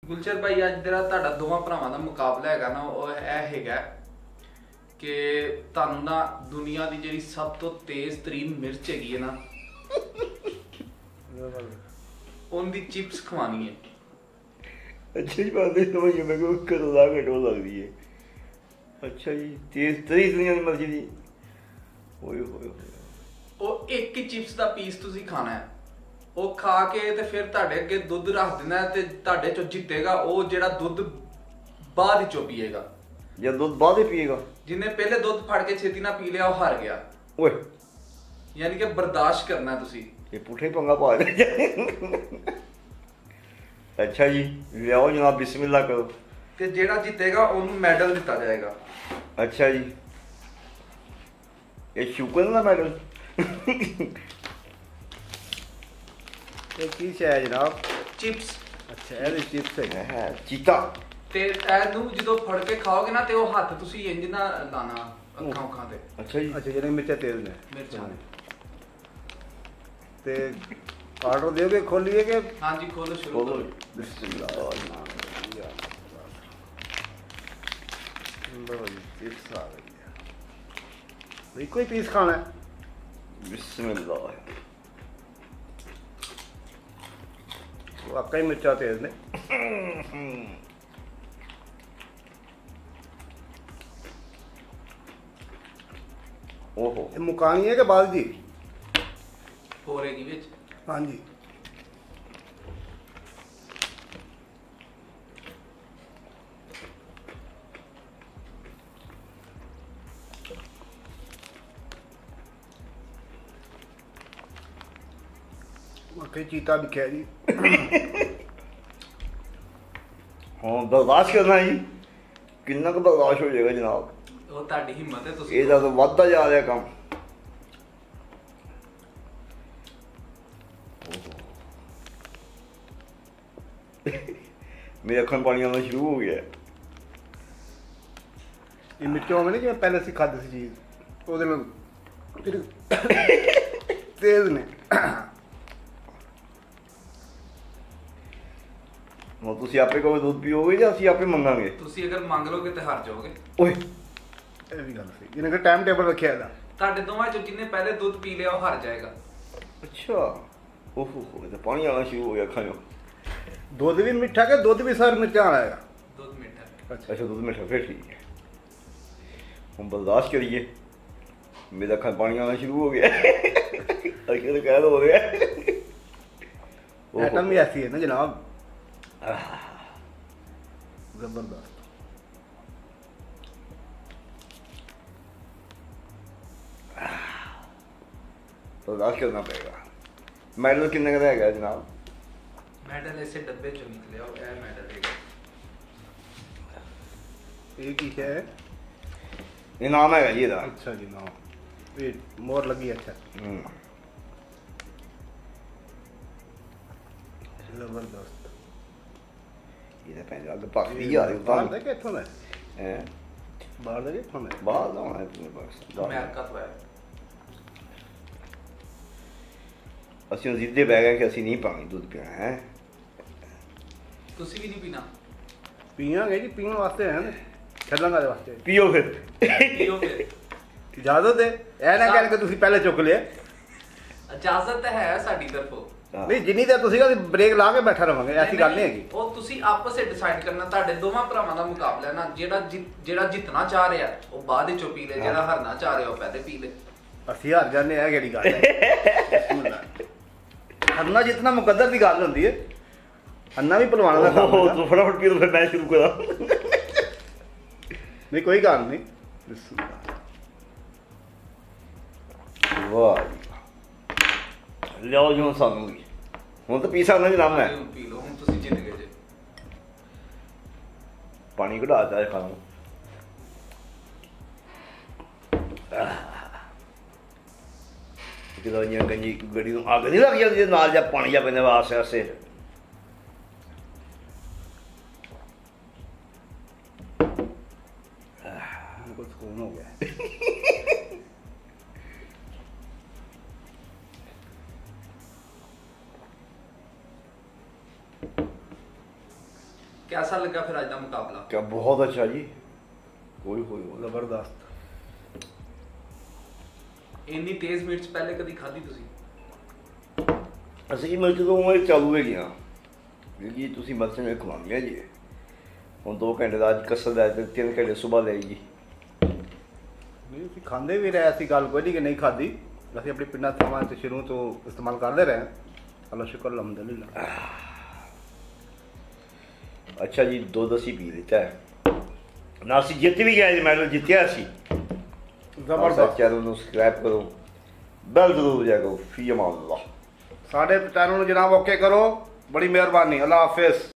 ਗੁਲਸ਼ਨ ਭਾਈ ਅੱਜ ਜਿਹੜਾ ਤੁਹਾਡਾ ਦੋਵਾਂ ਭਰਾਵਾਂ ਦਾ ਮੁਕਾਬਲਾ ਹੈਗਾ ਨਾ ਉਹ ਇਹ ਹੈਗਾ ਕਿ ਤੁਹਾਨੂੰ ਨਾ ਦੁਨੀਆ ਦੀ ਜਿਹੜੀ ਸਭ ਤੋਂ ਤੇਜ਼ ਤਰੀਨ ਮਿਰਚ ਹੈਗੀ ਹੈ ਨਾ ਉਹਦੀ ਚਿਪਸ ਖਵਾਣੀ ਹੈ। अच्छा जी बात नहीं समझिए मेरे को करोड़ा का डोल लग रही है। अच्छा जी तेज तेज दुनिया की मर्जी दी ओए ਉਹ ਇੱਕ ਹੀ ਚਿਪਸ ਦਾ ਪੀਸ ਤੁਸੀਂ ਖਾਣਾ ਹੈ। ਉਹ ਖਾ ਕੇ ਤੇ ਫਿਰ ਤੁਹਾਡੇ ਅੱਗੇ ਦੁੱਧ ਰੱਖ ਦੇਣਾ ਤੇ ਤੁਹਾਡੇ ਚੋਂ ਜਿੱਤੇਗਾ ਉਹ ਜਿਹੜਾ ਦੁੱਧ ਬਾਅਦ ਵਿੱਚੋਂ ਪੀਏਗਾ। जब दूध बाद ही पिएगा ਜਿਹਨੇ ਪਹਿਲੇ ਦੁੱਧ ਫੜ ਕੇ ਛੇਤੀ ਨਾਲ ਪੀ ਲਿਆ ਉਹ ਹਾਰ ਗਿਆ। ओए ਯਾਨੀ ਕਿ ਬਰਦਾਸ਼ਤ ਕਰਨਾ ਤੁਸੀਂ। ये पुठे पंगा पा रहे अच्छा जी लियाओ जनाब बिस्मिल्लाह करो। ਤੇ ਜਿਹੜਾ ਜਿੱਤੇਗਾ ਉਹਨੂੰ ਮੈਡਲ ਦਿੱਤਾ ਜਾਏਗਾ। अच्छा जी ये शुक्र ना मैडम ਇਹ ਕੀ ਸ਼ੈ ਹੈ ਜਨਾਬ? ਚਿਪਸ। ਅੱਛਾ ਇਹਦੇ ਚਿਪਸ ਹੈਗੇ। है चीता ਤੇ ਇਹਨੂੰ ਜਦੋਂ ਫੜ ਕੇ ਖਾਓਗੇ ਨਾ ਤੇ ਉਹ ਹੱਥ ਤੁਸੀਂ ਇੰਜ ਨਾ ਲਾਣਾ ਅੱਖਾਂ ਤੇ। अच्छा जी ਅੱਛਾ ਜਿਹੜੇ ਮਿਰਚਾਂ ਤੇਜ਼ ਨੇ ਮਿਰਚਾਂ ਨੇ। ਤੇ ਆਰਡਰ ਦਿਓਗੇ ਖੋਲੀਏ ਕਿ ਹਾਂਜੀ ਖੋਲੋ ਸ਼ੁਰੂ बोलो ਕਰੋ। बिस्मिल्लाह ਲਓ ਜੀ ਚਿਪਸ ਆ ਗਈ ਹੈ। ਇੱਕੋ ਹੀ ਪੀਸ ਖਾਣਾ ਹੈ। बिस्मिल्लाह ਵਾਕਈ ਮਿਰਚਾਂ ਤੇਜ਼ ਨੇ। ओहो ਇਹ ਮੁਕਾਣੀ ਹੈ ਕਿ ਬਾਅਦ ਦੀ? ਹੋਰੇਗੀ ਵਿੱਚ। ਹਾਂਜੀ ਵਾਕਈ ਚੀਤਾ ਦਿਖਿਆ ਜੀ। हाँ बर्दाश्त करना जी किन्ना का बर्दाश्त हो जाएगा जनाब ਉਹ ਤੁਹਾਡੀ ਹਿੰਮਤ ਹੈ ਤੁਸੀਂ। ਇਹਦਾ ਤਾਂ ਵੱਧਦਾ ਜਾ ਰਿਹਾ ਕੰਮ। ਮੇਰੇ ਅੱਖਾਂ 'ਚ ਪਾਣੀ ਆਉਣਾ ਸ਼ੁਰੂ ਹੋ ਗਿਆ। ਇਹ ਮਿਰਚਾਂ ਹੋਵੇ ਨਾ ਜਿਵੇਂ ਪਹਿਲੇ ਅਸੀਂ ਖਾਧੀ ਸੀ ਚੀਜ਼ ਉਹਦੇ ਨਾਲ ਫਿਰ ਤੇਜ਼ ਨੇ। ਹੁਣ ਤੁਸੀਂ ਆਪੇ ਕਹੋਗੇ ਦੁੱਧ ਪੀਓਗੇ ਜਾਂ ਅਸੀਂ ਆਪੇ ਮੰਗਾਂਗੇ? ਤੁਸੀਂ ਅਗਰ ਮੰਗ ਲਓਗੇ ਤੇ ਹਾਰ ਜਾਓਗੇ। ਓਏ ਇਹ ਵੀ ਗੱਲ ਸਹੀ ਜਿਹਨੇ ਕਿ ਟਾਈਮ ਟੇਬਲ ਰੱਖਿਆ ਇਹਦਾ। ਤੁਹਾਡੇ ਦੋਵਾਂ ਚੋਂ ਜਿਹਨੇ ਪਹਿਲੇ ਦੁੱਧ ਪੀ ਲਿਆ ਉਹ ਹਾਰ ਜਾਏਗਾ। ਅੱਛਾ ਓਹੋ ਇਹ ਤਾਂ ਪਾਣੀ ਆਉਣਾ ਸ਼ੁਰੂ ਹੋ ਗਿਆ ਅੱਖਾਂ 'ਚੋਂ। ਦੁੱਧ ਵੀ ਮਿੱਠਾ ਕਿ ਦੁੱਧ ਵੀ ਸਾਰ ਮਿਰਚਾਂ ਵਾਲਾ ਹੈਗਾ? ਦੁੱਧ ਮਿੱਠਾ। ਅੱਛਾ ਅੱਛਾ ਦੁੱਧ ਮਿੱਠਾ ਫਿਰ ਠੀਕ ਹੈ। ਹੁਣ ਬਰਦਾਸ਼ਤ ਕਰੀਏ ਮੇਰੇ ਅੱਖਾਂ 'ਚ ਪਾਣੀ ਆਉਣਾ ਸ਼ੁਰੂ ਹੋ ਗਿਆ। ਅੱਗੇ ਤਾਂ ਕਹਿ ਹੋ ਰਿਹਾ। आइटम भी ऐसी है ना जनाब जबरदस्त। बर्दाश्त करना पड़ेगा। मेडल कितने का रहेगा जनाब? ਮੈਡਲ ਇਸੇ ਡੱਬੇ ਚੋਂ ਨਿਕਲਿਆ ਇਹ ਮੈਡਲ ਹੈਗਾ। एक ही है। इनाम है जी इधर। अच्छा जी ना ये मोर लगी। अच्छा जबरदस्त। ये पहले आगे पास भी आ रही बाहर है दे के इत्थों दा हैं बाहर दे के इत्थों दा बाहर ना है अपने पास ਅਮਰੀਕਾ ਤੋਂ ਆਇਆ। ਅਸੀਂ ਜ਼ਿੱਦੇ ਬਹਿ ਗਏ ਕਿ ਅਸੀਂ ਨਹੀਂ ਪਾਣੀ ਦੁੱਧ ਪੀਣਾ ਹੈ। ਤੁਸੀਂ ਵੀ ਨਹੀਂ ਪੀਣਾ? पियांगे जी पीने वास्ते हैं ना खेलने वास्ते। ਪੀਓ ਫਿਰ। ਪੀਓਗੇ? इजाजत है ऐ ना कह के तुसी पहले चुक लिया। ਇਜਾਜ਼ਤ ਤਾਂ ਹੈ ਸਾਡੀ ਤਰਫੋਂ। नहीं जिन्नी देर तुसी का ब्रेक ला के बैठा रहांगे ऐसी गल नहीं हैगी। ਉਹ ਤੁਸੀਂ ਆਪਸ ਵਿੱਚ ਡਿਸਾਈਡ ਕਰਨਾ। ਤੁਹਾਡੇ ਦੋਵਾਂ ਭਰਾਵਾਂ ਦਾ ਮੁਕਾਬਲਾ ਨਾ ਜਿਹੜਾ ਜਿੱਤਣਾ ਚਾਹ ਰਿਹਾ ਉਹ ਬਾਅਦ ਵਿੱਚੋਂ ਪੀ ਲੇ, ਜਿਹੜਾ ਹਾਰਨਾ ਚਾਹ ਰਿਹਾ ਉਹ ਪਹਿਲੇ ਪੀ ਲੇ। ਅਸੀਂ ਹਾਰ ਜਾਂਦੇ ਆ ਕਿਹੜੀ ਗੱਲ ਹੈ? ਹਰਨਾ ਜਿੱਤਣਾ ਮੁਕੱਦਰ ਦੀ ਗੱਲ ਹੁੰਦੀ ਹੈ। ਹਰਨਾ ਵੀ ਪਹਿਲਵਾਨਾਂ ਦਾ ਕੰਮ ਹੈ। ਤੂੰ ਫਟਾਫਟ ਪੀ ਫਿਰ ਮੈਂ ਸ਼ੁਰੂ ਕਰਾਂ। ਨਹੀਂ ਕੋਈ ਗੱਲ ਨਹੀਂ। ਵਾਹ ਲਿਆਓ ਜੀ ਸਾਨੂੰ ਵੀ ਹੁਣ ਤਾਂ ਪੀ ਸਕਦਾ ਜਨਾਬ ਮੈਂ। ਹੁਣ ਪੀ ਲਓ, ਹੁਣ ਤੁਸੀਂ ਜਿੱਤ ਗਏ ਜੇ। ਪਾਣੀ ਕਢਾ ਚਾਹ ਖਾਣਾ। ਕਿਦੋਂ ਇਹ ਗੰਜੀ ਗੱਡੀ ਨੂੰ ਅੱਗ ਨਹੀਂ ਲੱਗ ਜਾਂਦੀ ਨਾਲ ਜਾਂ ਪਾਣੀ ਜਾ ਪੈਂਦਾ ਆਸੇ ਆਸੇ। ਕੁਝ ਸਕੂਨ ਹੋ ਗਿਆ। कैसा लगा फिर आज का मुकाबला? क्या बहुत अच्छा जी। कोई कोई ਜ਼ਬਰਦਸਤ। ਇੰਨੀ ਤੇਜ਼ ਮਿਰਚ ਪਹਿਲੇ ਕਦੀ ਖਾਧੀ ਤੁਸੀਂ? ਅਸੀਂ ਮਿਰਚ ਤੋਂ ਉਮਰ ਚਾਲੂ ਹੈ ਗਿਆ ਜੀ। ਤੁਸੀਂ ਮਿਰਚ ਨੇ ਖਵਾਉਂਦੇ ਜੀ। ਹੁਣ 2 ਘੰਟੇ ਦਾ ਅੱਜ ਕਸਰ ਦਾ ਤੇ 3 ਘੰਟੇ ਸਵੇਰ ਲੈ ਜੀ। ਨਹੀਂ ਅਸੀਂ ਖਾਂਦੇ ਵੀ ਰਹੇ, ਐਸੀ ਗੱਲ ਕੋਈ ਨਹੀਂ ਕਿ ਨਹੀਂ ਖਾਦੀ। ਅਸੀਂ ਆਪਣੀ ਪਿੰਡਾਂ ਥਾਵਾਂ ਤੇ ਸ਼ੁਰੂ ਤੋਂ ਇਸਤੇਮਾਲ ਕਰਦੇ ਰਹੇ। ਅੱਲਾ ਸ਼ੁਕਰ ਅਲਹਮਦੁਲਿਲਾ। ਅੱਛਾ ਜੀ, ਦੁੱਧ ਅਸੀਂ ਪੀ ਲਿੱਤਾ ਹੈ ਨਾ। ਅਸੀਂ ਜਿੱਤ ਵੀ ਗਏ ਜੀ, ਮੈਡਲ ਜਿੱਤਿਆ ਸੀ। ਜ਼ਬਰਦਸਤ। ਚੈਨਲ ਨੂੰ ਸਬਸਕ੍ਰਾਈਬ ਕਰੋ, ਬੈਲ ਜ਼ਰੂਰ ਵਜਾ ਕਰੋ। ਫੀ ਅਮਾਨ ਅੱਲਾਹ। ਸਾਡੇ ਚੈਨਲ ਨੂੰ ਜਨਾਬ ਓਕੇ ਕਰੋ, ਬੜੀ ਮਿਹਰਬਾਨੀ। ਅੱਲਾ ਹਾਫਿਜ਼।